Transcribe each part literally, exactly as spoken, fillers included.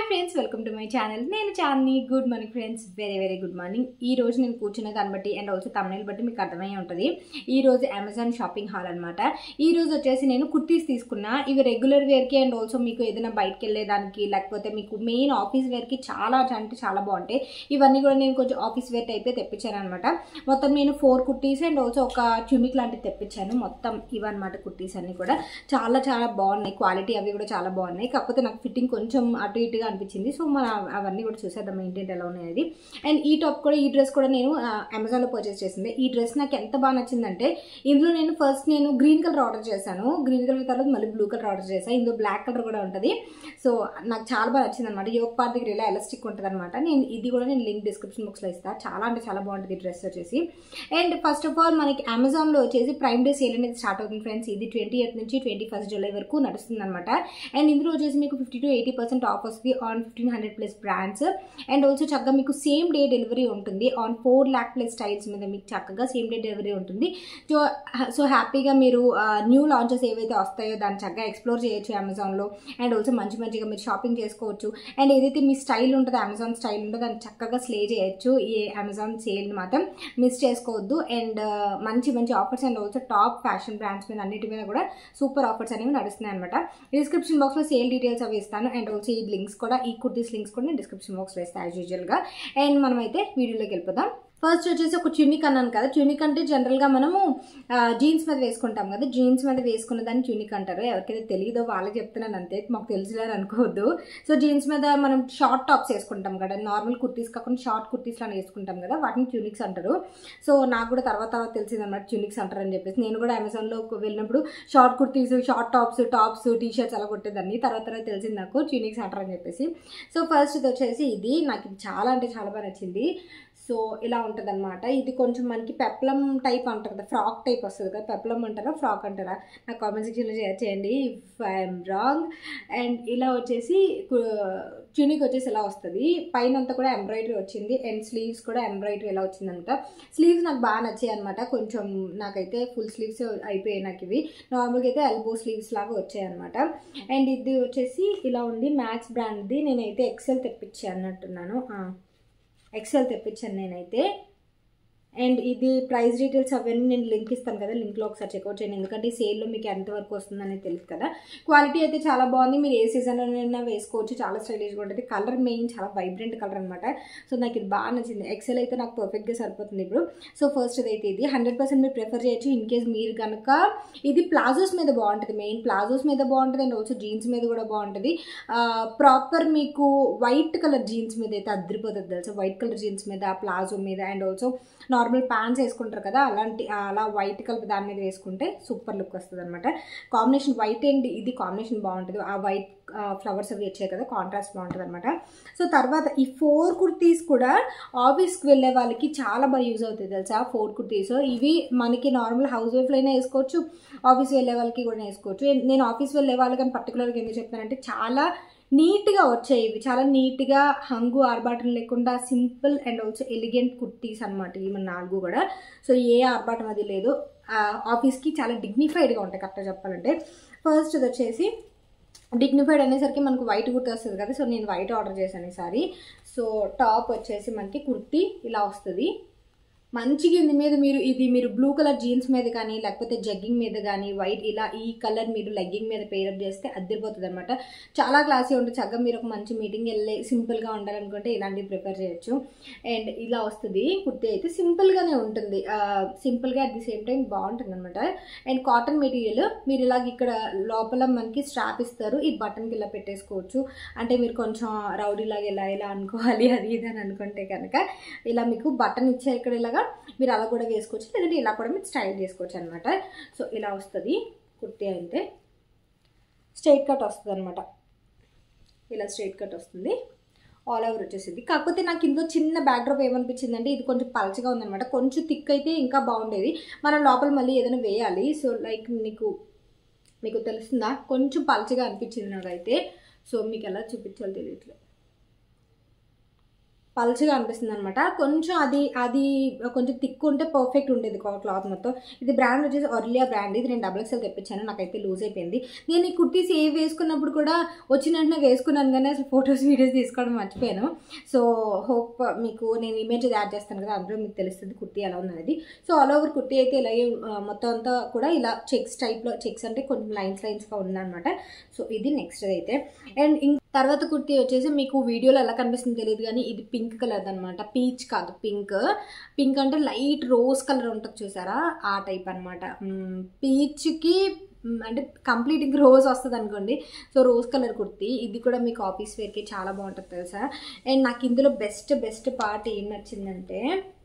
Friends welcome to my channel. నేను Chandini. Good morning friends, very very good morning. ఈ రోజు నేను కూర్చున్న దాన్ని బట్టి అండ్ ఆల్సో తమ్నైల్ బట్టి మీకు అర్థమై ఉంటుంది. ఈ రోజు అమెజాన్ షాపింగ్ హాల్ అనమాట. ఈ రోజు వచ్చేసి నేను కుర్తీస్ తీసుకున్నా. ఇవి రెగ్యులర్ వేర్కి అండ్ ఆల్సో మీకు ఏదైనా బయటకు వెళ్ళేదానికి లేకపోతే మీకు మెయిన్ ఆఫీస్ వేర్కి చాలా అంటే చాలా బాగుంటాయి. ఇవన్నీ కూడా నేను కొంచెం ఆఫీస్ వేర్ టైపే తెప్పించాను అనమాట. మొత్తం నేను ఫోర్ కుర్తీస్ అండ్ ఆల్సో ఒక ట్యూనిక్ లాంటివి తెప్పించాను. మొత్తం ఇవన్నమాట కుర్తీస్ అన్ని కూడా చాలా చాలా బాగున్నాయి. క్వాలిటీ అవి కూడా చాలా బాగున్నాయి. కాకపోతే నాకు ఫిట్టింగ్ కొంచెం అటు ఇటుగా అనిపించింది. సో మన అవన్నీ కూడా చూసేద్దాం ఏంటంటే ఎలా ఉన్నాయి. అండ్ ఈ టాప్ కూడా ఈ డ్రెస్ కూడా నేను అమెజాన్లో పర్చేస్ చేసింది. ఈ డ్రెస్ నాకు ఎంత బాగా నచ్చిందంటే ఇందులో నేను ఫస్ట్ నేను గ్రీన్ కలర్ ఆర్డర్ చేశాను. గ్రీన్ కలర్ తర్వాత మళ్ళీ బ్లూ కలర్ ఆర్డర్ చేశాను. ఇందులో బ్లాక్ కలర్ కూడా ఉంటుంది. సో నాకు చాలా బాగా నచ్చింది అనమాట. యోక్ పార్ట్ దగ్గర ఇలా ఎలాస్టిక్ ఉంటుంది అనమాట. నేను ఇది కూడా నేను లింక్ డిస్క్రిప్షన్ బాక్స్లో ఇస్తాను. చాలా అంటే చాలా బాగుంటుంది ఈ డ్రెస్ వచ్చేసి. అండ్ ఫస్ట్ ఆఫ్ ఆల్ మనకి అమెజాన్లో వచ్చేసి ప్రైమ్ డే సేల్ అనేది స్టార్ట్ అవుతుంది ఫ్రెండ్స్. ఇది ట్వంటీ ఎయిత్ నుంచి ట్వంటీ ఫస్ట్ జూలై వరకు నడుస్తుంది అనమాట. అండ్ ఇందులో వచ్చేసి మీకు fifty to eighty percent off వస్తుంది on fifteen hundred plus brands. And also చక్కగా మీకు సేమ్ డే డెలివరీ ఉంటుంది on four lakh plus styles మీద మీకు చక్కగా సేమ్ డే డెలివరీ ఉంటుంది. సో సో హ్యాపీగా మీరు న్యూ లాంచెస్ ఏవైతే వస్తాయో దాన్ని చక్కగా ఎక్స్ప్లోర్ చేయొచ్చు అమెజాన్లో. అండ్ ఆల్సో మంచి మంచిగా మీరు షాపింగ్ చేసుకోవచ్చు. అండ్ ఏదైతే మీ స్టైల్ ఉంటుందో అమెజాన్ స్టైల్ ఉంటుందో దాన్ని చక్కగా స్లే చేయొచ్చు. ఈ అమెజాన్ సేల్ని మాత్రం మిస్ చేసుకోవద్దు. అండ్ మంచి మంచి offers and also top fashion brands మీద అన్నిటి మీద కూడా సూపర్ ఆఫర్స్ అనేవి నడుస్తున్నాయి అనమాట. డిస్క్రిప్షన్ బాక్స్లో సేల్ డీటెయిల్స్ అవి ఇస్తాను. అండ్ ఆల్సో ఈ లింక్స్ కూడా ఈ కుర్తీస్ లింక్స్ కూడా నేను డిస్క్రిప్షన్ బాక్స్లో ఇస్తాను యాజ్ యూజువల్గా. అండ్ మనమైతే వీడియోలోకి వెళ్ళిపోదాం. ఫస్ట్ వచ్చేసి ఒక ట్యూనిక్ అన్నాను కదా. ట్యూనిక్ అంటే జనరల్గా మనము జీన్స్ మీద వేసుకుంటాం కదా. జీన్స్ మీద వేసుకున్న దాన్ని ట్యూనిక్ అంటారు. ఎవరికైతే తెలియదో వాళ్ళకి చెప్తున్నాను అంతే, మాకు తెలిసిదని అనుకోవద్దు. సో జీన్స్ మీద మనం షార్ట్ టాప్స్ వేసుకుంటాం కదా, నార్మల్ కుర్తీస్ కాకుండా షార్ట్ కుర్తీస్ లాగా వేసుకుంటాం కదా, వాటిని ట్యూనిక్స్ అంటారు. సో నాకు కూడా తర్వాత తర్వాత తెలిసింది అనమాట ట్యూనిక్స్ అంటారు అని చెప్పేసి. నేను కూడా అమెజాన్లో వెళ్ళినప్పుడు short kurtis, short tops, tops, T shirts అలా కొట్టేదాన్ని. తర్వాత తర్వాత తెలిసింది నాకు ట్యూనిక్స్ అంటారు అని చెప్పేసి. సో ఫస్ట్ ఇది వచ్చేసి ఇది నాకు ఇది చాలా అంటే చాలా బాగా నచ్చింది. సో ఇలా ఉంటుంది అనమాట. ఇది కొంచెం మనకి పెప్లం టైప్ అంటారు కదా, ఫ్రాక్ టైప్ వస్తుంది కదా. పెప్లం అంటారా ఫ్రాక్ అంటారా నాకు కామెంట్ సెక్షన్లో షేర్ చేయండి ఇఫ్ ఐఎమ్ రాంగ్. అండ్ ఇలా వచ్చేసి ట్యూనిక్ వచ్చేసి ఇలా వస్తుంది. పైన అంతా కూడా ఎంబ్రాయిడరీ వచ్చింది. అండ్ స్లీవ్స్ కూడా ఎంబ్రాయిడరీ ఎలా వచ్చిందనమాట. స్లీవ్స్ నాకు బాగా నచ్చాయి అనమాట. కొంచెం నాకైతే ఫుల్ స్లీవ్స్ అయిపోయాయి నాకు ఇవి. నార్మల్గా అయితే ఎల్బో స్లీవ్స్ లాగా వచ్చాయి అనమాట. అండ్ ఇది వచ్చేసి ఇలా ఉంది. మ్యాక్స్ బ్రాండ్ది. నేనైతే ఎక్సెల్ తెప్పించి అన్నట్టున్నాను. ఎక్సెల్ తెప్పించాను నేనైతే. అండ్ ఇది ప్రైస్ డీటెయిల్స్ అవన్నీ నేను లింక్ ఇస్తాను కదా, లింక్లో ఒకసారి చెక్అవుట్ చేయండి. ఎందుకంటే ఈ సేల్లో మీకు ఎంతవరకు వస్తుందనేది తెలియదు కదా. క్వాలిటీ అయితే చాలా బాగుంది. మీరు ఏ సీజన్లోనైనా వేసుకోవచ్చు. చాలా స్టైలిష్గా ఉంటుంది. కలర్ మెయిన్ చాలా వైబ్రెంట్ కలర్ అనమాట. సో నాకు ఇది బాగా నచ్చింది. ఎక్సెల్ అయితే నాకు పర్ఫెక్ట్గా సరిపోతుంది ఇప్పుడు. సో ఫస్ట్ అయితే ఇది హండ్రెడ్ పర్సెంట్ మీరు ప్రిఫర్ చేయొచ్చు. ఇన్ కేస్ మీరు కనుక ఇది ప్లాజోస్ మీద బాగుంటుంది. మెయిన్ ప్లాజోస్ మీద బాగుంటుంది. అండ్ ఆల్సో జీన్స్ మీద కూడా బాగుంటుంది. ప్రాపర్ మీకు వైట్ కలర్ జీన్స్ మీద అయితే అద్దరిపోతుంది తెలుసా. వైట్ కలర్ జీన్స్ మీద, ప్లాజో మీద, అండ్ ఆల్సో నార్మల్ ప్యాంట్స్ వేసుకుంటారు కదా అలాంటి అలా వైట్ కలర్ దాని మీద వేసుకుంటే సూపర్ లుక్ వస్తుంది అనమాట. కాంబినేషన్ వైట్ అండ్ ఇది కాంబినేషన్ బాగుంటుంది. ఆ వైట్ ఫ్లవర్స్ అవి వచ్చాయి కదా, కాంట్రాస్ట్ బాగుంటుంది అనమాట. సో తర్వాత ఈ ఫోర్ కుర్తీస్ కూడా ఆఫీస్కి వెళ్ళే వాళ్ళకి చాలా బాగా యూజ్ అవుతుంది తెలుసా. ఫోర్ కుర్తీస్ ఇవి మనకి నార్మల్ హౌస్ వైఫ్లో అయినా వేసుకోవచ్చు, ఆఫీస్ వెళ్ళే వాళ్ళకి కూడా వేసుకోవచ్చు. నేను ఆఫీస్ వెళ్ళే వాళ్ళకి పర్టికులర్గా ఎందుకు చెప్తానంటే చాలా నీట్గా వచ్చాయి ఇవి. చాలా నీట్గా హంగు ఆర్బాటం లేకుండా simple and also elegant kurtis అనమాట ఇవి మన నాలుగు కూడా. సో ఏ ఆర్బాటం అది లేదు. ఆఫీస్కి చాలా డిగ్నిఫైడ్గా ఉంటాయి కరెక్ట్గా చెప్పాలంటే. ఫస్ట్ ఇది వచ్చేసి డిగ్నిఫైడ్ అనేసరికి మనకు వైట్ కుర్తీ వస్తుంది కదా. సో నేను వైట్ ఆర్డర్ చేశాను ఈసారి. సో టాప్ వచ్చేసి మనకి కుర్తీ ఇలా వస్తుంది. మంచిగా ఇంది మీద మీరు ఇది మీరు బ్లూ కలర్ జీన్స్ మీద కానీ లేకపోతే జగ్గింగ్ మీద కానీ వైట్ ఇలా ఈ కలర్ మీరు లెగ్గింగ్ మీద పేరప్ చేస్తే అద్దరిపోతుంది అనమాట. చాలా క్లాసీ ఉంటుంది. చక్కగా మీరు ఒక మంచి మీటింగ్ వెళ్ళి సింపుల్గా ఉండాలనుకుంటే ఇలాంటివి ప్రిఫర్ చేయొచ్చు. అండ్ ఇలా వస్తుంది కుర్తీ అయితే సింపుల్గానే ఉంటుంది. సింపుల్గా అట్ ది సేమ్ టైం బాగుంటుంది అనమాట. And cotton material. మీరు ఇలాగ ఇక్కడ లోపల మనకి స్ట్రాప్ ఇస్తారు. ఈ బటన్కి ఇలా పెట్టేసుకోవచ్చు. అంటే మీరు కొంచెం రౌడీలాగా ఇలా ఇలా అనుకోవాలి అది ఇది అని అనుకుంటే కనుక ఇలా మీకు బటన్ ఇచ్చే ఇక్కడ ఇలాగా మీరు అలా కూడా వేసుకోవచ్చు. లేదంటే ఇలా కూడా మీరు స్టైల్ చేసుకోవచ్చు అనమాట. సో ఇలా వస్తుంది కుర్తీ అయితే. స్ట్రైట్ కట్ వస్తుంది అనమాట. ఇలా స్ట్రైట్ కట్ వస్తుంది. ఆల్ ఓవర్ వచ్చేసింది. కాకపోతే నాకు ఇందులో చిన్న బ్యాక్డ్రాప్ ఏమనిపించిందంటే ఇది కొంచెం పలచగా ఉందనమాట. కొంచెం థిక్ అయితే ఇంకా బాగుండేది. మనం లోపల మళ్ళీ ఏదైనా వేయాలి. సో లైక్ మీకు మీకు తెలుస్తుందా, కొంచెం పలచగా అనిపించింది నాకైతే. సో మీకు ఎలా చూపించాలో తెలియట్లేదు. పల్చగా అనిపిస్తుంది అనమాట. కొంచెం అది అది కొంచెం థిక్ ఉంటే పర్ఫెక్ట్ ఉండేది క్లాత్ మొత్తం. ఇది బ్రాండ్ వచ్చేసి ఆర్లియా బ్రాండ్. ఇది నేను డబుల్ ఎక్స్ఎల్ తెప్పించాను, నాకైతే లూజ్ అయిపోయింది. నేను ఈ కుర్తీస్ ఏ వేసుకున్నప్పుడు కూడా వచ్చిన వెంటనే వేసుకున్నాను కానీ అసలు ఫొటోస్ వీడియోస్ తీసుకోవడం మర్చిపోయాను. సో హోప్ మీకు నేను ఇమేజ్ యాడ్ చేస్తాను కదా, అందులో మీకు తెలుస్తుంది కుర్తీ ఎలా ఉన్నది. సో ఆల్ ఓవర్ కుర్తీ అయితే ఇలాగే మొత్తం అంతా కూడా ఇలా చెక్స్ టైప్లో, చెక్స్ అంటే కొంచెం లైన్స్ లైన్స్గా ఉందన్నమాట. సో ఇది నెక్స్ట్ అయితే. అండ్ ఇంక తర్వాత కుర్తీ వచ్చేసి మీకు వీడియోలో ఎలా కనిపిస్తుందో తెలియదు కానీ ఇది పింక్ కలర్ అనమాట. పీచ్ కాదు, పింక్. పింక్ అంటే లైట్ రోజ్ కలర్ ఉంటుంది చూసారా, ఆ టైప్ అనమాట. పీచ్కి అంటే కంప్లీట్ ఇంక రోజ్ వస్తుంది అనుకోండి. So rose colour kurti. ఇది కూడా మీకు ఆఫీస్ వేర్కి చాలా బాగుంటుంది తెలుసా. అండ్ నాకు ఇందులో బెస్ట్ బెస్ట్ పార్ట్ ఏం నచ్చిందంటే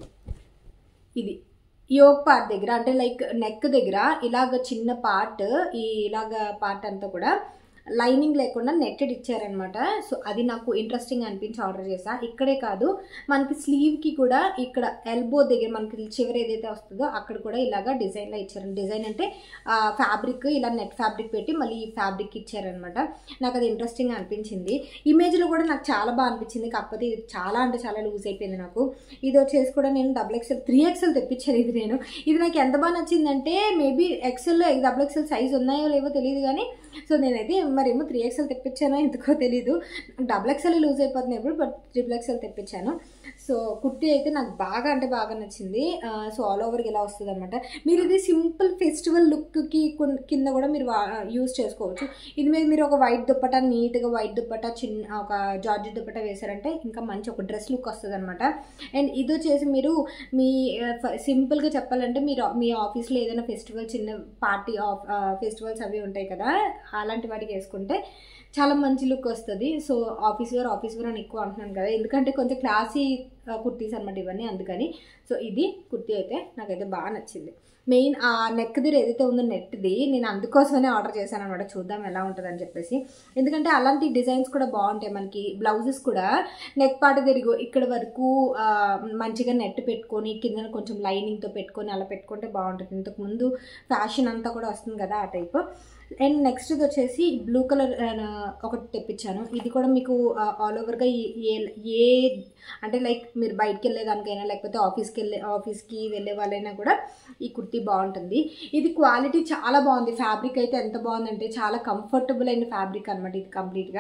ఇది యోక్ పార్ట్ దగ్గర, అంటే లైక్ నెక్ దగ్గర ఇలాగ చిన్న పార్ట్, ఈ ఇలాగ పార్ట్ అంతా కూడా లైనింగ్ లేకుండా నెట్టెడ్ ఇచ్చారనమాట. సో అది నాకు ఇంట్రెస్టింగ్ అనిపించి ఆర్డర్ చేసా. ఇక్కడే కాదు, మనకి స్లీవ్కి కూడా ఇక్కడ ఎల్బో దగ్గర మనకి చివరి ఏదైతే వస్తుందో అక్కడ కూడా ఇలాగా డిజైన్లో ఇచ్చారు. డిజైన్ అంటే ఫ్యాబ్రిక్ ఇలా నెట్ ఫ్యాబ్రిక్ పెట్టి మళ్ళీ ఈ ఫ్యాబ్రిక్ ఇచ్చారనమాట. నాకు అది ఇంట్రెస్టింగ్ అనిపించింది. ఇమేజ్లో కూడా నాకు చాలా బాగా అనిపించింది. కాకపోతే ఇది చాలా అంటే చాలా లూజ్ అయిపోయింది నాకు. ఇది వచ్చేసి కూడా నేను డబుల్ ఎక్స్ఎల్ త్రీ ఎక్స్ఎల్ తెప్పించాను. ఇది నేను ఇది నాకు ఎంత బాగా నచ్చిందంటే, మేబీ ఎక్స్ఎల్లో డబుల్ ఎక్స్ఎల్ సైజ్ ఉన్నాయో లేవో తెలియదు కానీ, సో నేనైతే మరేమో త్రీ ఎక్స్ఎల్ తెప్పించానో ఎందుకో తెలీదు. డబుల్ ఎక్స్ఎల్ లూజ్ అయిపోతున్నాయి ఇప్పుడు, బట్ ట్రిపుల్ ఎక్స్ఎల్ తెప్పించాను. సో కుర్తీ అయితే నాకు బాగా అంటే బాగా నచ్చింది. సో ఆల్ ఓవర్కి ఇలా వస్తుంది అనమాట. మీరు ఇది సింపుల్ ఫెస్టివల్ లుక్కి కింద కూడా మీరు యూజ్ చేసుకోవచ్చు. ఇది మీద మీరు ఒక వైట్ దుప్పటా, నీట్గా వైట్ దుప్పటా, చిన్న ఒక జార్జెట్ దుప్పటా వేసారంటే ఇంకా మంచి ఒక డ్రెస్ లుక్ వస్తుంది అనమాట. అండ్ ఇది వచ్చేసి మీరు మీ సింపుల్గా చెప్పాలంటే మీరు మీ ఆఫీస్లో ఏదైనా ఫెస్టివల్, చిన్న పార్టీ ఆఫ్ ఫెస్టివల్స్ అవి ఉంటాయి కదా, అలాంటి వాటికి వేసుకుంటే చాలా మంచి లుక్ వస్తుంది. So office wear office wear అని ఎక్కువ అంటున్నాను కదా, ఎందుకంటే కొంచెం క్లాసీ కుర్తీస్ అనమాట ఇవన్నీ, అందుకని. సో ఇది కుర్తీ అయితే నాకైతే బాగా నచ్చింది. మెయిన్ ఆ నెక్ దగ్గర ఏదైతే ఉందో నెట్ది, నేను అందుకోసమనే ఆర్డర్ చేశాను అనమాట, చూద్దాం ఎలా ఉంటుంది అని చెప్పేసి. ఎందుకంటే అలాంటి డిజైన్స్ కూడా బాగుంటాయి. మనకి బ్లౌజెస్ కూడా నెక్ పార్ట్ తిరిగి ఇక్కడ వరకు మంచిగా నెట్ పెట్టుకొని కింద కొంచెం లైనింగ్తో పెట్టుకొని అలా పెట్టుకుంటే బాగుంటుంది. ఇంతకుముందు ఫ్యాషన్ అంతా కూడా వస్తుంది కదా ఆ టైప్. అండ్ నెక్స్ట్ వచ్చేసి బ్లూ కలర్ ఒకటి తెప్పించాను. ఇది కూడా మీకు ఆల్ ఓవర్గా ఏ ఏ అంటే లైక్ మీరు బయటకు వెళ్ళేదానికైనా లేకపోతే ఆఫీస్కి వెళ్ళే ఆఫీస్కి వెళ్ళే వాళ్ళైనా కూడా ఈ కుర్తీ బాగుంటుంది. ఇది క్వాలిటీ చాలా బాగుంది. ఫ్యాబ్రిక్ అయితే ఎంత బాగుందంటే చాలా కంఫర్టబుల్ అయిన ఫ్యాబ్రిక్ అనమాట. ఇది కంప్లీట్గా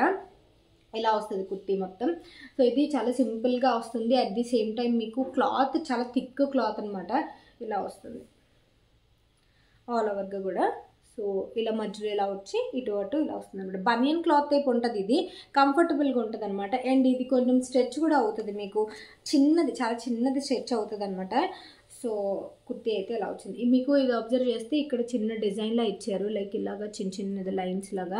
ఇలా వస్తుంది కుర్తీ మొత్తం. సో ఇది చాలా సింపుల్గా వస్తుంది. అట్ ది సేమ్ టైం మీకు క్లాత్ చాలా థిక్ క్లాత్ అనమాట. ఇలా వస్తుంది ఆల్ ఓవర్గా కూడా. సో ఇలా మధ్యలో ఇలా వచ్చి ఇటు అటు ఇలా వస్తుంది అనమాట. బనియన్ క్లాత్ టైప్ ఉంటుంది. ఇది కంఫర్టబుల్గా ఉంటుంది అనమాట. అండ్ ఇది కొంచెం స్ట్రెచ్ కూడా అవుతుంది, మీకు చిన్నది చాలా చిన్నది స్ట్రెచ్ అవుతుంది అనమాట. సో కుర్తీ అయితే ఇలా వచ్చింది. మీకు ఇది అబ్జర్వ్ చేస్తే ఇక్కడ చిన్న డిజైన్లా ఇచ్చారు, లైక్ ఇలాగా చిన్న చిన్నది లైన్స్ లాగా.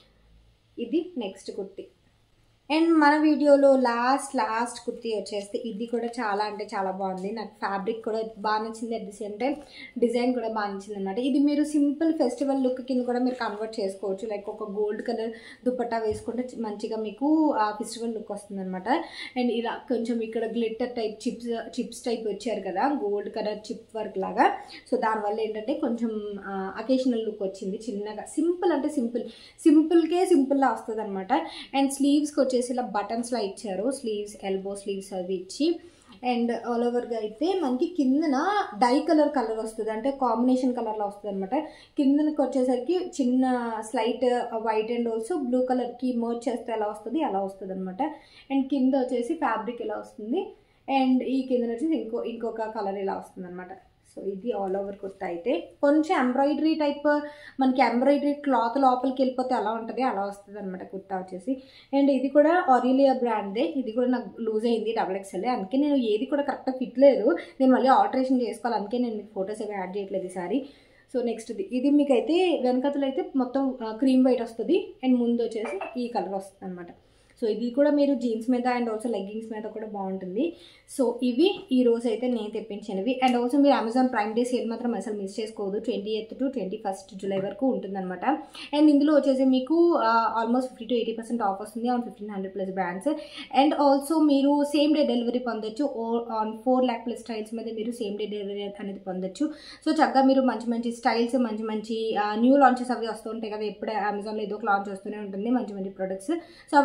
ఇది నెక్స్ట్ కుర్తీ. అండ్ మన వీడియోలో లాస్ట్ లాస్ట్ కుర్తీ వచ్చేస్తే ఇది కూడా చాలా అంటే చాలా బాగుంది. నాకు ఫ్యాబ్రిక్ కూడా బాగా నచ్చింది, at the same time design కూడా బాగా నచ్చింది అనమాట. ఇది మీరు సింపుల్ ఫెస్టివల్ లుక్ కింద కూడా మీరు కన్వర్ట్ చేసుకోవచ్చు. లైక్ ఒక గోల్డ్ కలర్ దుపట్టా వేసుకుంటే మంచిగా మీకు ఆ ఫెస్టివల్ లుక్ వస్తుంది అనమాట. అండ్ ఇలా కొంచెం ఇక్కడ glitter type chips chips type వచ్చారు కదా, గోల్డ్ కలర్ చిప్ వర్క్ లాగా. సో దానివల్ల ఏంటంటే కొంచెం అకేషనల్ లుక్ వచ్చింది. చిన్నగా సింపుల్ అంటే సింపుల్ సింపుల్కే సింపుల్లా వస్తుంది అనమాట. అండ్ స్లీవ్స్కి వచ్చేసి ఇలా బటన్స్లా ఇచ్చారు, స్లీవ్స్ ఎల్బో స్లీవ్స్ అవి ఇచ్చి. అండ్ ఆల్ ఓవర్గా అయితే మనకి కిందన డై కలర్ కలర్ వస్తుంది, అంటే కాంబినేషన్ కలర్లో వస్తుంది అనమాట. కిందనకి వచ్చేసరికి చిన్న slight white and also blue కలర్కి మర్చ్ చేస్తే ఎలా వస్తుంది అలా వస్తుంది అనమాట. అండ్ కింద వచ్చేసి ఫ్యాబ్రిక్ ఇలా వస్తుంది. అండ్ ఈ కింద వచ్చేసి ఇంకో ఇంకొక కలర్ ఇలా వస్తుంది అనమాట. సో ఇది ఆల్ ఓవర్ కుర్తా అయితే కొంచెం ఎంబ్రాయిడరీ టైప్, మనకి ఎంబ్రాయిడరీ క్లాత్ లోపలికి వెళ్ళిపోతే అలా ఉంటుంది, అలా వస్తుంది అనమాట కుర్తా వచ్చేసి. అండ్ ఇది కూడా ఆరిలియా బ్రాండ్దే. ఇది కూడా నాకు లూజ్ అయింది డబుల్ ఎక్స్ఎల్, అందుకే నేను ఏది కూడా కరెక్ట్గా ఫిట్ లేదు, నేను మళ్ళీ ఆల్టరేషన్ చేసుకోవాలి, అందుకే నేను మీకు ఫొటోస్ ఏవి యాడ్ చేయట్లేదు ఈసారి. సో నెక్స్ట్ది ఇది మీకైతే వెనకతలు అయితే మొత్తం క్రీమ్ వైట్ వస్తుంది, అండ్ ముందు వచ్చేసి ఈ కలర్ వస్తుంది అనమాట. సో ఇది కూడా మీరు జీన్స్ మీద అండ్ ఆల్సో లెగ్గింగ్స్ మీద కూడా బాగుంటుంది. సో ఇవి ఈ రోజు అయితే నేను తెప్పించినవి. అండ్ ఆల్సో మీరు అమెజాన్ ప్రైమ్ డే సేల్ మాత్రం అసలు మిస్ చేసుకోవద్దు. Twenty eighth to twenty first July వరకు ఉంటుందన్నమాట. అండ్ ఇందులో వచ్చేసి మీకు almost fifty to eighty percent off వస్తుంది on fifteen hundred plus brands. And also మీరు సేమ్ డే డెలివరీ పొందొచ్చు. On four lakh plus styles మీద మీరు సేమ్ డే డెలివరీ అనేది పొందొచ్చు. సో చక్కగా మీరు మంచి మంచి స్టైల్స్, మంచి మంచి న్యూ లాంచెస్ అవి వస్తూ ఉంటాయి కదా, ఎప్పుడు అమెజాన్లో ఏదో ఒక లాంచ్ వస్తూనే ఉంటుంది మంచి మంచి ప్రొడక్ట్స్. సో అవన్నీ కూడా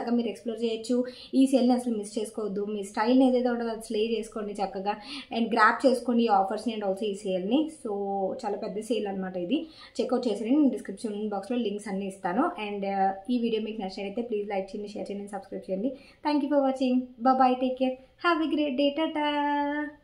చక్కగా మీరు ఎక్స్ప్లోర్ చేయొచ్చు. ఈ సేల్ని అసలు మిస్ చేసుకోవద్దు. మీ స్టైల్ని ఏదైతే ఉంటుందో అది స్లే చేసుకోండి చక్కగా అండ్ గ్రాప్ చేసుకోండి ఈ ఆఫర్స్ని అండ్ ఆల్సో ఈ సేల్ని. సో చాలా పెద్ద సేల్ అనమాట ఇది. చెక్అవుట్ చేసేయండి. నేను డిస్క్రిప్షన్ బాక్స్లో లింక్స్ అన్నీ ఇస్తాను. అండ్ ఈ వీడియో మీకు నచ్చినట్లయితే ప్లీజ్ లైక్ చేయండి, షేర్ చేయండి, సబ్స్క్రైబ్ చేయండి. Thank you for watching. Bye, take care, have a great day, Tata.